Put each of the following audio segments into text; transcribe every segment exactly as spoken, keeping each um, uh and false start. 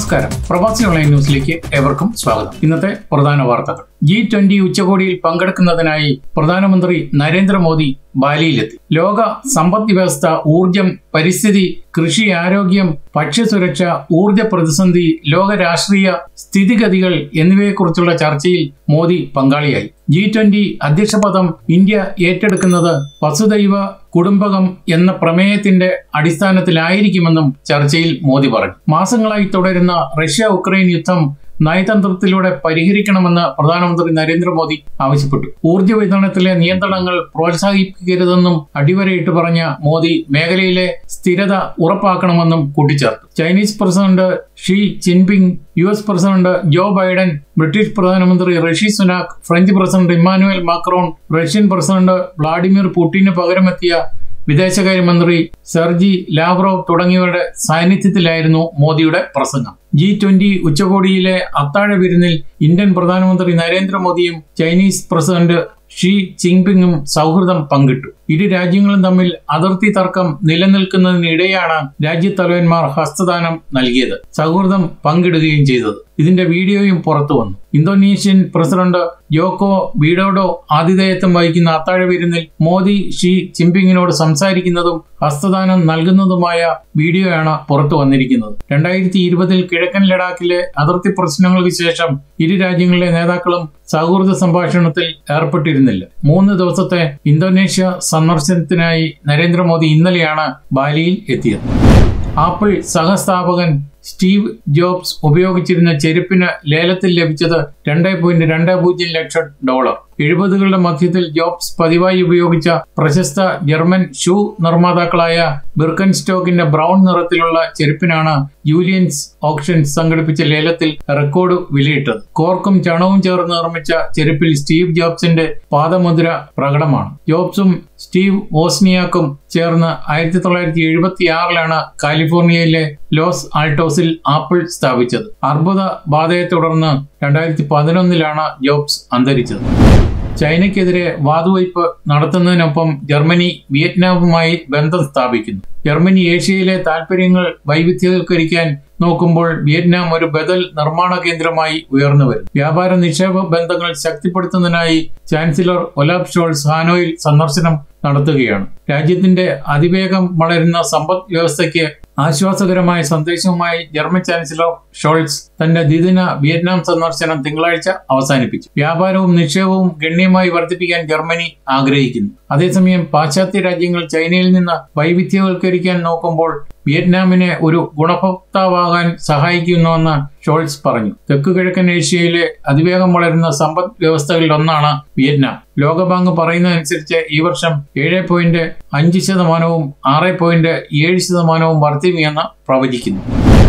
നമസ്കാരം. പ്രവാസി ഓൺലൈൻ ന്യൂസിലേക്ക് ഏവർക്കും സ്വാഗതം. ഇന്നത്തെ പ്രധാന വാർത്തകൾ. ജി ട്വന്റി ഉച്ചകോടിയിൽ പങ്കെടുക്കുന്നതിനായി പ്രധാനമന്ത്രി നരേന്ദ്രമോദി ബാലിയിലെത്തി. ലോക സമ്പദ് വ്യവസ്ഥ, ഊർജം, പരിസ്ഥിതി, കൃഷി, ആരോഗ്യം, ഭക്ഷ്യസുരക്ഷ, ഊർജ പ്രതിസന്ധി, ലോക രാഷ്ട്രീയ സ്ഥിതിഗതികൾ എന്നിവയെക്കുറിച്ചുള്ള ചർച്ചയിൽ മോദി പങ്കാളിയായി. ജി ട്വന്റി അധ്യക്ഷപദം ഇന്ത്യ ഏറ്റെടുക്കുന്നത് വസുദൈവ കുടുംബകം എന്ന പ്രമേയത്തിന്റെ അടിസ്ഥാനത്തിലായിരിക്കുമെന്നും ചർച്ചയിൽ മോദി പറഞ്ഞു. മാസങ്ങളായി തുടരുന്ന റഷ്യ ഉക്രൈൻ യുദ്ധം നയതന്ത്രത്തിലൂടെ പരിഹരിക്കണമെന്ന് പ്രധാനമന്ത്രി നരേന്ദ്രമോദി ആവശ്യപ്പെട്ടു. ഊർജ്ജ വിതരണത്തിലെ നിയന്ത്രണങ്ങൾ പ്രോത്സാഹിപ്പിക്കരുതെന്നും അടിവരയിട്ട് പറഞ്ഞ മോദി മേഖലയിലെ സ്ഥിരത ഉറപ്പാക്കണമെന്നും കൂട്ടിച്ചേർത്തു. Chinese president Xi Jinping, U S president Joe Biden, British പ്രധാനമന്ത്രി Rishi Sunak, French president Emmanuel Macron, Russian president Vladimir പുടിന് പകരമെത്തിയ വിദേശകാര്യമന്ത്രി സെർജി ലാവ്റോവ് തുടങ്ങിയവരുടെ സാന്നിധ്യത്തിലായിരുന്നു മോദിയുടെ പ്രസംഗം. ജി ട്വന്റി ഉച്ചകോടിയിലെ അത്താഴ വിരുന്നിൽ ഇന്ത്യൻ പ്രധാനമന്ത്രി നരേന്ദ്രമോദിയും ചൈനീസ് പ്രസിഡന്റ് ഷീ ജിൻപിങ്ങും സൗഹൃദം പങ്കിട്ടു. ഇരു രാജ്യങ്ങളും തമ്മിൽ അതിർത്തി തർക്കം നിലനിൽക്കുന്നതിനിടെയാണ് രാജ്യത്തലവന്മാർ ഹസ്തദാനം നൽകിയത്, സൗഹൃദം പങ്കിടുകയും ചെയ്തത്. ഇതിന്റെ വീഡിയോയും പുറത്തു വന്നു. ഇന്തോനേഷ്യൻ പ്രസിഡന്റ് ജോക്കോ വിഡോഡോ ആതിഥേയത്വം വഹിക്കുന്ന അത്താഴ വിരുന്നിൽ മോദി ഷീ ജിൻപിങ്ങിനോട് സംസാരിക്കുന്നതും ഹസ്തദാനം നൽകുന്നതുമായ വീഡിയോയാണ് പുറത്തു വന്നിരിക്കുന്നത്. രണ്ടായിരത്തി ഇരുപതിൽ കിഴക്കൻ ലഡാക്കിലെ അതിർത്തി പ്രശ്നങ്ങൾക്ക് ശേഷം ഇരു രാജ്യങ്ങളിലെ നേതാക്കളും സൗഹൃദ സംഭാഷണത്തിൽ ഏർപ്പെട്ടിരുന്നില്ല. മൂന്ന് ദിവസത്തെ ഇന്തോനേഷ്യ സന്ദർശനത്തിനായി നരേന്ദ്രമോദി ഇന്നലെയാണ് ബാലിയിൽ എത്തിയത്. ആപ്പിൾ സഹസ്ഥാപകൻ സ്റ്റീവ് ജോബ്സ് ഉപയോഗിച്ചിരുന്ന ചെരുപ്പിന് ലേലത്തിൽ ലഭിച്ചത് രണ്ട് പോയിന്റ് രണ്ട് പൂജ്യം ലക്ഷം ഡോളർ. എഴുപതുകളുടെ മധ്യത്തിൽ ജോബ്സ് പതിവായി ഉപയോഗിച്ച പ്രശസ്ത ജർമൻ ഷൂ നിർമ്മാതാക്കളായ ബിർക്കൻസ്റ്റോക്കിന്റെ ബ്രൗൺ നിറത്തിലുള്ള ചെരുപ്പിനാണ് ജൂലിയൻസ് ഓപ്ഷൻസ് സംഘടിപ്പിച്ച ലേലത്തിൽ റെക്കോർഡ് വിലയിട്ടത്. കോർക്കും ചണവും ചേർന്ന് നിർമ്മിച്ച ചെരുപ്പിൽ സ്റ്റീവ് ജോബ്സിന്റെ പാദമുദ്ര പ്രകടമാണ്. ജോബ്സും സ്റ്റീവ് വോസ്നിയാക്കും ചേർന്ന് ആയിരത്തി തൊള്ളായിരത്തി എഴുപത്തി ആറിലാണ് കാലിഫോർണിയയിലെ ലോസ് ആൾട്ടോസിൽ ആപ്പിൾ സ്ഥാപിച്ചത്. അർബുദ ബാധയെ തുടർന്ന് രണ്ടായിരത്തി പതിനൊന്നിലാണ് ജോബ്സ് അന്തരിച്ചത്. ചൈനയ്ക്കെതിരെ വാതുവയ്പ് നടത്തുന്നതിനൊപ്പം ജർമ്മനി വിയറ്റ്നാമുമായി ബന്ധം സ്ഥാപിക്കുന്നു. ജർമ്മനി ഏഷ്യയിലെ താൽപര്യങ്ങൾ വൈവിധ്യവൽക്കരിക്കാൻ നോക്കുമ്പോൾ വിയറ്റ്നാം ഒരു ബദൽ നിർമ്മാണ കേന്ദ്രമായി ഉയർന്നു വരും. വ്യാപാര നിക്ഷേപ ബന്ധങ്ങൾ ശക്തിപ്പെടുത്തുന്നതിനായി ചാൻസലർ ഒലാഫ് ഷോൾസ് ഹാനോയിൽ സന്ദർശനം നടത്തുകയാണ്. രാജ്യത്തിന്റെ അതിവേഗം വളരുന്ന സമ്പദ് വ്യവസ്ഥയ്ക്ക് ആശ്വാസകരമായ സന്ദേശവുമായി ജർമ്മൻ ചാൻസലർ ഷോൾസ് തന്റെ ദ്വിദിന വിയറ്റ്നാം സന്ദർശനം തിങ്കളാഴ്ച അവസാനിപ്പിച്ചു. വ്യാപാരവും നിക്ഷേപവും ഗണ്യമായി വർദ്ധിപ്പിക്കാൻ ജർമ്മനി ആഗ്രഹിക്കുന്നു. അതേസമയം പാശ്ചാത്യ രാജ്യങ്ങൾ ചൈനയിൽ നിന്ന് വൈവിധ്യവൽക്കരിക്കാൻ നോക്കുമ്പോൾ വിയറ്റ്നാമിനെ ഒരു ഗുണഭോക്താവാകാൻ സഹായിക്കുന്നുവെന്ന് ഷോൾസ് പറഞ്ഞു. തെക്കു കിഴക്കൻ ഏഷ്യയിലെ അതിവേഗം വളരുന്ന സമ്പദ് വ്യവസ്ഥകളിൽ ഒന്നാണ് വിയറ്റ്നാം. ലോകബാങ്ക് പറയുന്നതനുസരിച്ച് ഈ വർഷം ഏഴ് പോയിന്റ് അഞ്ച് ശതമാനവും ആറ് പോയിന്റ് ഏഴ് ശതമാനവും വർദ്ധിക്കുമെന്ന് പ്രവചിക്കുന്നു.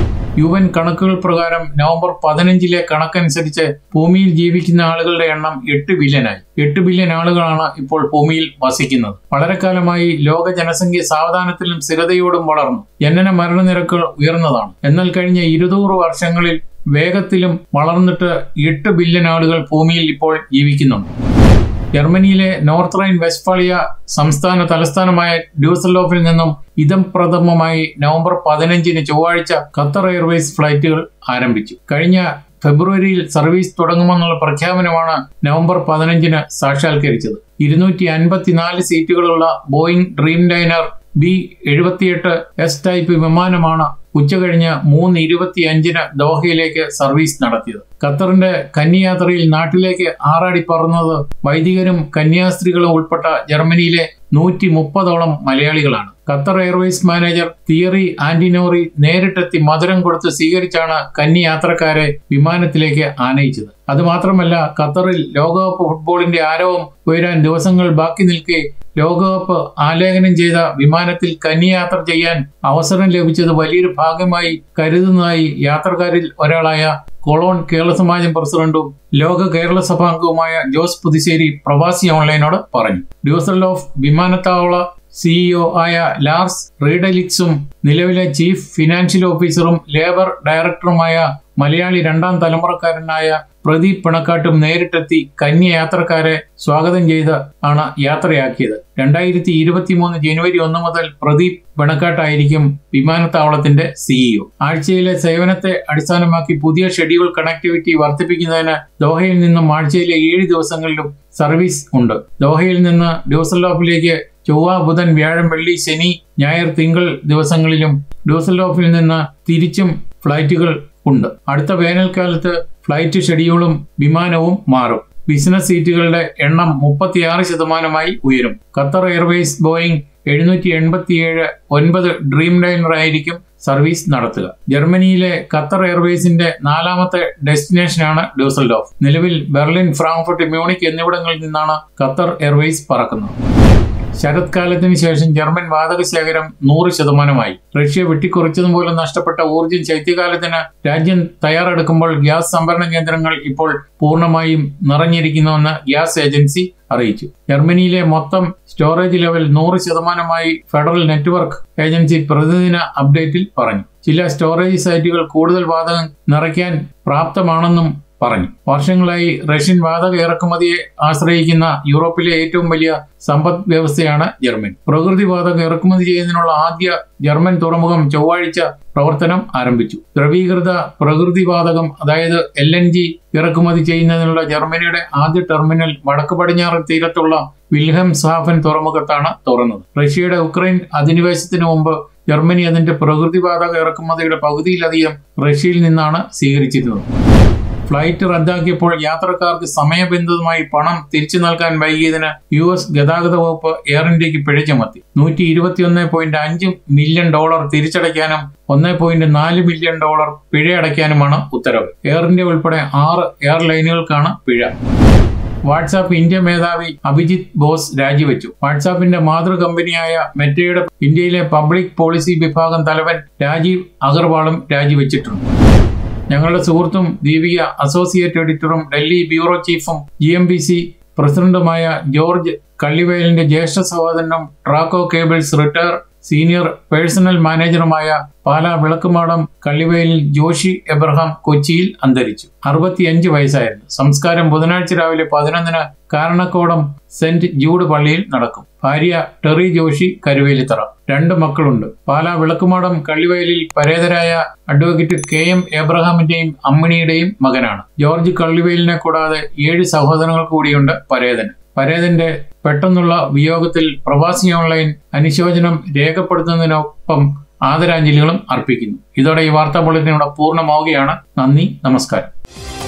യു എൻ കണക്കുകൾ പ്രകാരം നവംബർ പതിനഞ്ചിലെ കണക്കനുസരിച്ച് ഭൂമിയിൽ ജീവിക്കുന്ന ആളുകളുടെ എണ്ണം എട്ട് ബില്യനായി. എട്ട് ബില്യൺ ആളുകളാണ് ഇപ്പോൾ ഭൂമിയിൽ വസിക്കുന്നത്. വളരെ കാലമായി ലോക ജനസംഖ്യ സാവധാനത്തിലും സ്ഥിരതയോടും വളർന്നു. ജനന മരണനിരക്കുകൾ ഉയർന്നതാണ്. എന്നാൽ കഴിഞ്ഞ ഇരുന്നൂറ് വർഷങ്ങളിൽ വേഗത്തിലും വളർന്നിട്ട് എട്ട് ബില്യൺ ആളുകൾ ഭൂമിയിൽ ഇപ്പോൾ ജീവിക്കുന്നുണ്ട്. ജർമ്മനിയിലെ നോർത്ത് റൈൻ വെസ്റ്റ്ഫാളിയ സംസ്ഥാന തലസ്ഥാനമായ ഡ്യൂസൽഡോഫിൽ നിന്നും ഇതം പ്രഥമമായി നവംബർ പതിനഞ്ചിന് ചൊവ്വാഴ്ച ഖത്തർ എയർവേസ് ഫ്ലൈറ്റുകൾ ആരംഭിച്ചു. കഴിഞ്ഞ ഫെബ്രുവരിയിൽ സർവീസ് തുടങ്ങുമെന്നുള്ള പ്രഖ്യാപനമാണ് നവംബർ പതിനഞ്ചിന് സാക്ഷാത്കരിച്ചത്. ഇരുന്നൂറ്റി അൻപത്തിനാല് സീറ്റുകളുള്ള ബോയിങ് ഡ്രീം ലൈനർ ബി എഴുപത്തിയെട്ട് എസ് ടൈപ്പ് വിമാനമാണ് ഉച്ചകഴിഞ്ഞ് മൂന്ന് ഇരുപത്തി അഞ്ചിന് ദോഹയിലേക്ക് സർവീസ് നടത്തിയത്. ഖത്തറിന്റെ കന്യായാത്രയിൽ നാട്ടിലേക്ക് ആറാടി പറന്നത് വൈദികരും കന്യാസ്ത്രീകളും ഉൾപ്പെട്ട ജർമ്മനിയിലെ നൂറ്റി മുപ്പതോളം മലയാളികളാണ്. Qatar Airways manager Thierry Antinori നേരിട്ടെത്തി മധുരം കൊടുത്ത് സ്വീകരിച്ചാണ് കന്യായാത്രക്കാരെ വിമാനത്തിലേക്ക് ആനയിച്ചത്. അതുമാത്രമല്ല, ഖത്തറിൽ ലോകകപ്പ് ഫുട്ബോളിന്റെ ആരവം ഉയരാൻ ദിവസങ്ങൾ ബാക്കി നിൽക്കെ ലോകകപ്പ് ആലേഖനം ചെയ്ത വിമാനത്തിൽ കന്യായാത്ര ചെയ്യാൻ അവസരം ലഭിച്ചത് വലിയൊരു ഭാഗ്യമായി കരുതുന്നതായി യാത്രക്കാരിൽ ഒരാളായ കൊളോൺ കേരള സമാജം പ്രസിഡന്റും ലോക കേരള സഭാംഗവുമായ ജോസ് പുതുശ്ശേരി പ്രവാസി ഓൺലൈനോട് പറഞ്ഞു. ഡ്യൂസൽഡോഫ് വിമാനത്താവള സിഇഒ ആയ ലാർസ് റീഡലിക്സും നിലവിലെ ചീഫ് ഫിനാൻഷ്യൽ ഓഫീസറും ലേബർ ഡയറക്ടറുമായ മലയാളി രണ്ടാം തലമുറക്കാരനായ പ്രദീപ് പിണക്കാട്ടും നേരിട്ടെത്തി കന്യ യാത്രക്കാരെ സ്വാഗതം ചെയ്ത് ആണ് യാത്രയാക്കിയത്. രണ്ടായിരത്തി ഇരുപത്തി മൂന്ന് ജനുവരി ഒന്ന് മുതൽ പ്രദീപ് പിണക്കാട്ടായിരിക്കും വിമാനത്താവളത്തിന്റെ സിഇഒ. ആഴ്ചയിലെ സേവനത്തെ അടിസ്ഥാനമാക്കി പുതിയ ഷെഡ്യൂൾ കണക്ടിവിറ്റി വർദ്ധിപ്പിക്കുന്നതിന് ദോഹയിൽ നിന്നും ആഴ്ചയിലെ ഏഴ് ദിവസങ്ങളിലും സർവീസ് ഉണ്ട്. ദോഹയിൽ നിന്ന് ഡ്യൂസൽഡോഫിലേക്ക് ചൊവ്വ, ബുധൻ, വ്യാഴം, വെള്ളി, ശനി, ഞായർ, തിങ്കൾ ദിവസങ്ങളിലും ഡ്യൂസൽഡോഫിൽ നിന്ന് തിരിച്ചും ഫ്ലൈറ്റുകൾ ഉണ്ട്. അടുത്ത വേനൽക്കാലത്ത് ഫ്ലൈറ്റ് ഷെഡ്യൂളും വിമാനവും മാറും. ബിസിനസ് സീറ്റുകളുടെ എണ്ണം മുപ്പത്തിയാറ് ശതമാനമായി ഉയരും. ഖത്തർ എയർവേസ് ബോയിംഗ് എഴുന്നൂറ്റി എൺപത്തിയേഴ് ഒൻപത് ഡ്രീം ലൈനർ ആയിരിക്കും സർവീസ് നടത്തുക. ജർമ്മനിയിലെ ഖത്തർ എയർവേസിന്റെ നാലാമത്തെ ഡെസ്റ്റിനേഷനാണ് ഡ്യൂസൽഡോഫ്. നിലവിൽ ബെർലിൻ, ഫ്രാങ്ക്ഫർട്ട്, മ്യൂണിക് എന്നിവിടങ്ങളിൽ നിന്നാണ് ഖത്തർ എയർവേസ് പറക്കുന്നത്. ശരത്കാലത്തിന് ശേഷം ജർമ്മൻ വാതക ശേഖരം നൂറ് ശതമാനമായി. റഷ്യ വെട്ടിക്കുറച്ചതുമൂലം നഷ്ടപ്പെട്ട ഊർജ്ജം ശൈത്യകാലത്തിന് രാജ്യം തയ്യാറെടുക്കുമ്പോൾ ഗ്യാസ് സംഭരണ കേന്ദ്രങ്ങൾ ഇപ്പോൾ പൂർണ്ണമായും നിറഞ്ഞിരിക്കുന്നുവെന്ന് ഗ്യാസ് ഏജൻസി അറിയിച്ചു. ജർമ്മനിയിലെ മൊത്തം സ്റ്റോറേജ് ലെവൽ നൂറ് ശതമാനമായി ഫെഡറൽ നെറ്റ്വർക്ക് ഏജൻസി പ്രതിദിന അപ്ഡേറ്റിൽ പറഞ്ഞു. ചില സ്റ്റോറേജ് സൈറ്റുകൾ കൂടുതൽ വാതകം നിറയ്ക്കാൻ പ്രാപ്തമാണെന്നും പറഞ്ഞു. വർഷങ്ങളായി റഷ്യൻ വാതക ഇറക്കുമതിയെ ആശ്രയിക്കുന്ന യൂറോപ്പിലെ ഏറ്റവും വലിയ സമ്പദ് വ്യവസ്ഥയാണ് ജർമ്മൻ. പ്രകൃതി വാതകം ഇറക്കുമതി ചെയ്യുന്നതിനുള്ള ആദ്യ ജർമ്മൻ തുറമുഖം ചൊവ്വാഴ്ച പ്രവർത്തനം ആരംഭിച്ചു. ദ്രവീകൃത പ്രകൃതി വാതകം അതായത് എൽ എൻ ജി ഇറക്കുമതി ചെയ്യുന്നതിനുള്ള ജർമ്മനിയുടെ ആദ്യ ടെർമിനൽ വടക്ക് പടിഞ്ഞാറൻ തീരത്തുള്ള വിൽഹെംസ്ഹാഫൻ തുറമുഖത്താണ് തുറന്നത്. റഷ്യയുടെ ഉക്രൈൻ അധിനിവേശത്തിനു മുമ്പ് ജർമ്മനി അതിന്റെ പ്രകൃതി വാതക ഇറക്കുമതിയുടെ പകുതിയിലധികം റഷ്യയിൽ നിന്നാണ് സ്വീകരിച്ചിരുന്നത്. ഫ്ലൈറ്റ് റദ്ദാക്കിയപ്പോൾ യാത്രക്കാർക്ക് സമയബന്ധിതമായി പണം തിരിച്ചു നൽകാൻ വൈകിയതിന് യു എസ് ഗതാഗത വകുപ്പ് എയർ ഇന്ത്യക്ക് പിഴ ചുമത്തി. നൂറ്റി ഇരുപത്തിയൊന്ന് പോയിന്റ് അഞ്ച് മില്യൺ ഡോളർ തിരിച്ചടയ്ക്കാനും ഒന്ന് പോയിന്റ് നാല് മില്യൺ ഡോളർ പിഴ അടയ്ക്കാനുമാണ് ഉത്തരവ്. എയർ ഇന്ത്യ ഉൾപ്പെടെ ആറ് എയർലൈനുകൾക്കാണ് പിഴ. വാട്സാപ്പ് ഇന്ത്യ മേധാവി അഭിജിത്ത് ബോസ് രാജിവെച്ചു. വാട്സാപ്പിന്റെ മാതൃ കമ്പനിയായ മെറ്റയുടെ ഇന്ത്യയിലെ പബ്ലിക് പോളിസി വിഭാഗം തലവൻ രാജീവ് അഗർവാളും രാജിവെച്ചിട്ടുണ്ട്. ഞങ്ങളുടെ സുഹൃത്തും ദീപിക അസോസിയേറ്റ് എഡിറ്ററും ഡൽഹി ബ്യൂറോ ചീഫും ജി എം ബി സി പ്രസിഡന്റുമായ ജോർജ് കള്ളിവയലിന്റെ ജ്യേഷ്ഠ സഹോദരനും Traco cables retire senior personnel മാനേജറുമായ പാലാ വിളക്കുമാടം കള്ളിവയലിൽ ജോഷി എബ്രഹാം കൊച്ചിയിൽ അന്തരിച്ചു. അറുപത്തിയഞ്ച് വയസ്സായിരുന്നു. സംസ്കാരം ബുധനാഴ്ച രാവിലെ പതിനൊന്നിന് കാരണക്കോടം സെന്റ് ജൂഡ് പള്ളിയിൽ നടക്കും. ഭാര്യ ടെറി ജോഷി കരുവേലിത്തറ. രണ്ട് മക്കളുണ്ട്. പാലാ വിളക്കുമാടം കള്ളിവയലിൽ പരേതരായ അഡ്വക്കേറ്റ് കെ എം എബ്രഹാമിന്റെയും അമ്മിണിയുടെയും മകനാണ്. ജോർജ് കള്ളിവയലിനെ കൂടാതെ ഏഴ് സഹോദരങ്ങൾ കൂടിയുണ്ട് പരേതന്. പരേതന്റെ പെട്ടെന്നുള്ള വിയോഗത്തിൽ പ്രവാസി ഓൺലൈൻ അനുശോചനം രേഖപ്പെടുത്തുന്നതിനൊപ്പം ആദരാഞ്ജലികളും അർപ്പിക്കുന്നു. ഇതോടെ ഈ വാർത്താ ബുള്ളറ്റിൻ ഇവിടെ പൂർണ്ണമാവുകയാണ്. നന്ദി, നമസ്കാരം.